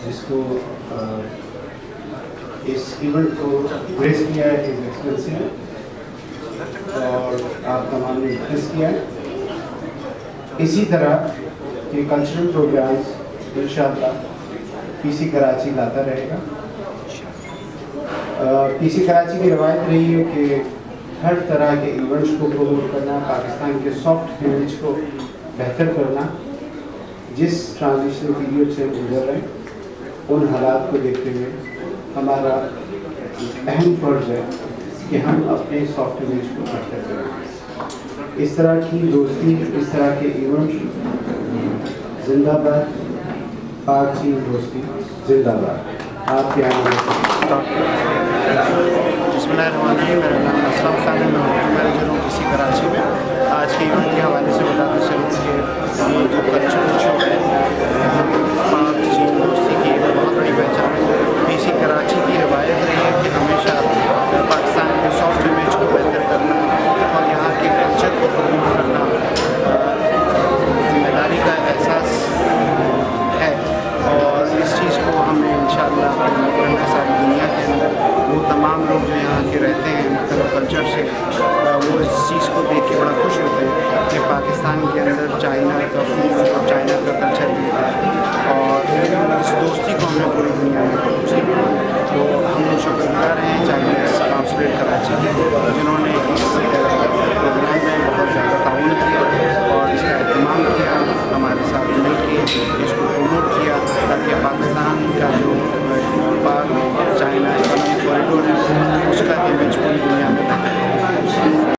جس کو اس ایونٹ کو گریس کیا ہے ہز ایکسلنسی نے، اور آپ تمام نے وٹنس کیا ہے۔ اسی طرح کے کلچرل پروگرامز انشاءاللہ پی سی کراچی لاتا رہے گا۔ پی سی کراچی کی روایت رہی ہے کہ ہر طرح کے ایونٹس کو پروموٹ کرنا، پاکستان کے سافٹ امیج کو بہتر کرنا۔ جس ٹرانزیشن پیریڈ سے گزر رہے ہیں ان حالات کو دیکھتے ہوئے ہمارا اہم فرض ہے کہ ہم اپنے سافٹ امیج کو بہتر کریں۔ اس طرح کی دوستی، اس طرح کے ایونٹ زندہ باد، پاک چین دوستی زندہ باد۔ آپ کے آنے بسم اللہ الرحمن الرحیم۔ میرا نام اسلم خان ہے، میں ہوٹل مینیجر ہوں کسی کراچی میں۔ آج کے ایونٹ کے حوالے سے بتاتے چلوں کہ یہ جو کلچرل شو ہے پاک چین دوستی کی بہت بڑی پہچان ہے۔ پی سی کراچی کی روایت رہی ہے کہ ہمیشہ پاکستان کے سافٹ امیج کو بہتر کرنا اور یہاں کے کلچر کو پروموٹ کرنا ذمہ داری کا احساس ہے، اور اس چیز کو ہمیں انشاءاللہ پروموٹ کرنا ہے ساری دنیا کے اندر۔ وہ تمام لوگ جو یہاں کے رہتے ہیں مختلف کلچر سے، وہ اس چیز کو دیکھ کے بڑا خوش ہوتے ہیں کہ پاکستان کے اندر چائنا کا فوڈ اور چائنا کا کلچر بھی ہے، اور اس دوستی کو ہمیں پوری دنیا میں پہنچنا ہے۔ تو ہم شکر گزار ہیں چائنیز کانسولیٹ کراچی کے، جنہوں نے اس